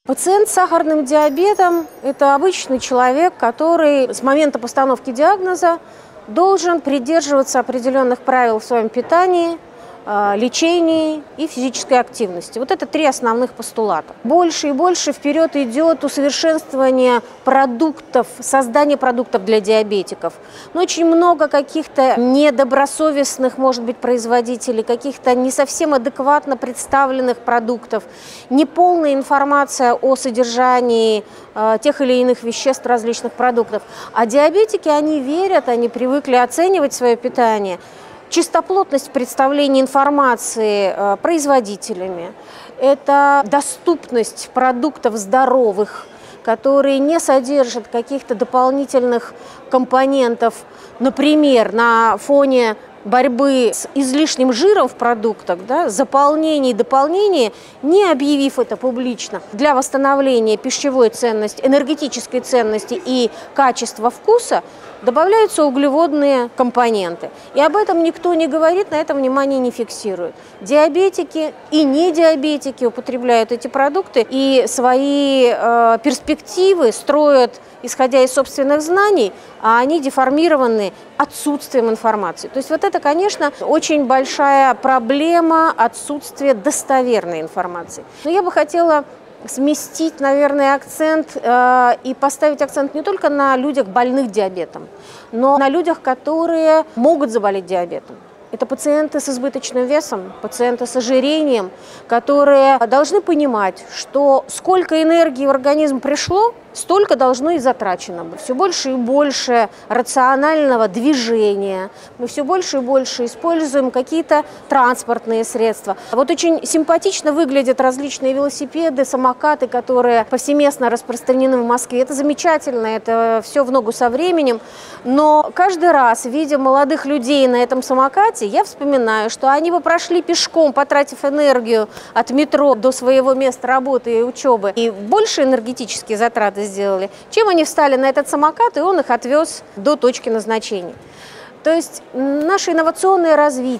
Пациент с сахарным диабетом – это обычный человек, который с момента постановки диагноза должен придерживаться определенных правил в своем питании, лечении и физической активности. Вот это три основных постулата. Больше и больше вперед идет усовершенствование продуктов, создание продуктов для диабетиков. Но очень много каких-то недобросовестных, может быть, производителей, каких-то не совсем адекватно представленных продуктов, неполная информация о содержании тех или иных веществ различных продуктов. А диабетики, они верят, они привыкли оценивать свое питание. Чистоплотность представления информации производителями, это доступность продуктов здоровых, которые не содержат каких-то дополнительных компонентов, например, на фоне борьбы с излишним жиром в продуктах, да, заполнение и дополнение, не объявив это публично, для восстановления пищевой ценности, энергетической ценности и качества вкуса добавляются углеводные компоненты. И об этом никто не говорит, на это внимание не фиксирует. Диабетики и недиабетики употребляют эти продукты и свои перспективы строят, исходя из собственных знаний, а они деформированы отсутствием информации. То есть вот это, конечно, очень большая проблема отсутствия достоверной информации. Но я бы хотела сместить, наверное, акцент и поставить акцент не только на людях, больных диабетом, но на людях, которые могут заболеть диабетом. Это пациенты с избыточным весом, пациенты с ожирением, которые должны понимать, что сколько энергии в организм пришло, столько должно и затрачено быть. Все больше и больше рационального движения, мы все больше и больше используем какие-то транспортные средства. Вот очень симпатично выглядят различные велосипеды, самокаты, которые повсеместно распространены в Москве. Это замечательно, это все в ногу со временем. Но каждый раз, видя молодых людей на этом самокате, я вспоминаю, что они бы прошли пешком, потратив энергию от метро до своего места работы и учебы, и больше энергетические затраты сделали, чем они встали на этот самокат, и он их отвез до точки назначения. То есть наше инновационное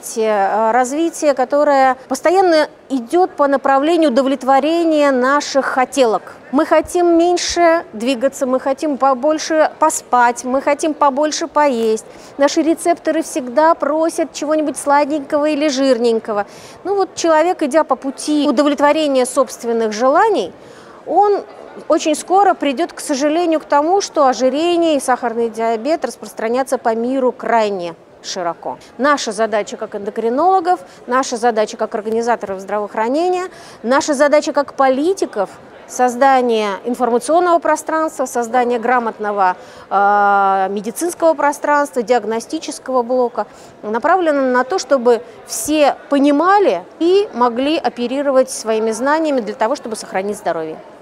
развитие, которое постоянно идет по направлению удовлетворения наших хотелок. Мы хотим меньше двигаться, мы хотим побольше поспать, мы хотим побольше поесть. Наши рецепторы всегда просят чего-нибудь сладенького или жирненького. Ну вот человек, идя по пути удовлетворения собственных желаний, он очень скоро придет, к сожалению, к тому, что ожирение и сахарный диабет распространятся по миру крайне широко. Наша задача как эндокринологов, наша задача как организаторов здравоохранения, наша задача как политиков – создание информационного пространства, создание грамотного медицинского пространства, диагностического блока, направлено на то, чтобы все понимали и могли оперировать своими знаниями для того, чтобы сохранить здоровье.